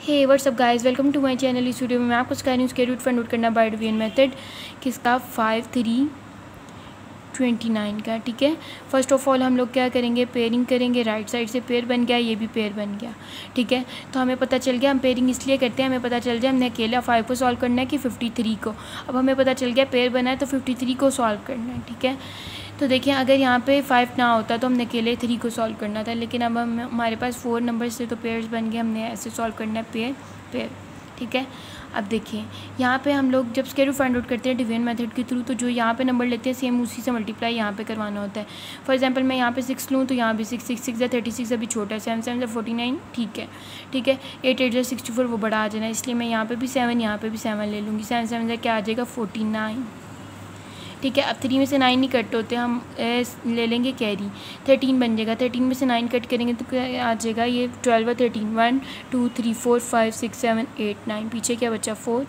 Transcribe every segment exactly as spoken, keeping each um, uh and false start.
Hey what's up guys, welcome to my channel. इस video में मैं आपको सिखा रही हूँ स्क्वायर रूट फाइंड आउट करना बाय डिवीजन मेथड, किसका फाइव थ्री ट्वेंटी नाइन का। ठीक है, फर्स्ट ऑफ ऑल हम लोग क्या करेंगे, पेयरिंग करेंगे। राइट साइड से पेयर बन गया, ये भी पेयर बन गया। ठीक है, तो हमें पता चल गया, हम पेयरिंग इसलिए करते हैं, हमें पता चल जाए हमने अकेला फाइव को सॉल्व करना है कि फिफ्टी थ्री को। अब हमें पता चल गया पेयर बना है तो फिफ्टी थ्री को सॉल्व करना है। ठीक है, तो देखिए अगर यहाँ पे फाइव ना होता तो हमने अकेले थ्री को सॉल्व करना था, लेकिन अब हम हमारे पास फोर नंबर से तो पेयर्स बन गए, हमने ऐसे सॉल्व करना है पेयर पेयर। ठीक है, अब देखिए यहाँ पे हम लोग जब स्क्वायर रूट फाइंड आउट करते हैं डिवीजन मेथड के थ्रू, तो जो यहाँ पे नंबर लेते हैं सेम उसी से मल्टीप्लाई यहाँ पे करवाना होता है। फॉर एग्जांपल मैं यहाँ पे सिक्स लूँ तो यहाँ भी सिक्स सिक्स सिक्स या थर्टी सिक्स अभी छोटा है, सेवन सेवन या फोर्टी नाइन। ठीक है ठीक है एट एट या सिक्सटी फोर वो बड़ा आ जाना है, इसलिए मैं यहाँ पे भी सेवन यहाँ पे भी सेवन ले लूँगी। सेवन सेवन से क्या आ जाएगा, फोर्टी नाइन। ठीक है, अब थ्री में से नाइन नहीं कट होते, हम एस ले लेंगे कैरी, थर्टीन बन जाएगा। थर्टीन में से नाइन कट करेंगे तो क्या आ जाएगा, ये ट्वेल्व और thirteen, one two three four five six seven eight nine, पीछे क्या बचा, फोर।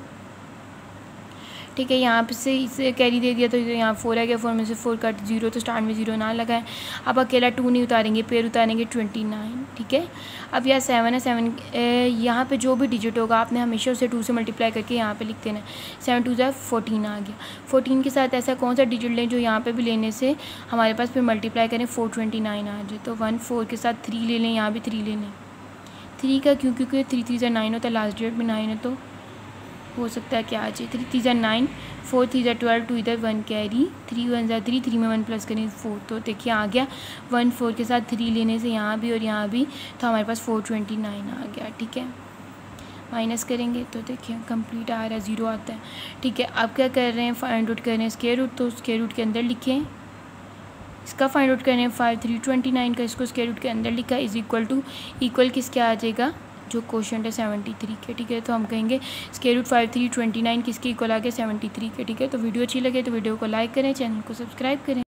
ठीक है, यहाँ पे से इसे कैरी दे दिया तो यहाँ फोर आ गया, फोर में से फोर कट जीरो, तो स्टार्ट में जीरो ना लगाए। अब अकेला टू नहीं उतारेंगे, पेयर उतारेंगे ट्वेंटी नाइन। ठीक है, अब यहाँ सेवन है, सेवन यहाँ पे जो भी डिजिट होगा आपने हमेशा उसे टू से मल्टीप्लाई करके यहाँ पे लिख देना है। सेवन टू जा फोर्टीन आ गया। फोर्टीन के साथ ऐसा कौन सा डिजिट लें जो यहाँ पे भी लेने से हमारे पास फिर मल्टीप्लाई करें फोर ट्वेंटी नाइन आ जाए। तो वन फोर के साथ थ्री ले लें, यहाँ भी थ्री ले लें। थ्री का क्यों, क्योंकि थ्री थ्री ज़ा नाइन होता है, लास्ट डेट में नाइन है तो हो सकता है क्या आ जाए, थ्री थ्री ज़ा नाइन, फोर थ्री ज़ा ट्वेल्व, टू इधर वन कैरी, थ्री वन ज़ा थ्री, थ्री में वन प्लस करें फोर, तो देखिए आ गया। वन फोर के साथ थ्री लेने से यहाँ भी और यहाँ भी, तो हमारे पास फोर ट्वेंटी नाइन आ गया। ठीक है, माइनस करेंगे तो देखिए कंप्लीट आ रहा है, ज़ीरो आता है। ठीक है, अब क्या कर रहे हैं, फाइंड आउट कर रहे हैं स्क्वायर रूट, तो स्क्वायर रूट के अंदर लिखें, इसका फाइंड आउट कर रहे हैं फाइव थ्री ट्वेंटी नाइन का, इसको स्क्वायर रूट के अंदर लिखा इज इक्वल टू, इक्वल किसके आ जाएगा, जो क्वोशंट है सेवेंटी थ्री के। ठीक है, तो हम कहेंगे square root five three twenty nine किसके इक्वल आ गया, सेवेंटी थ्री के। ठीक है, तो वीडियो अच्छी लगे तो वीडियो को लाइक करें, चैनल को सब्सक्राइब करें।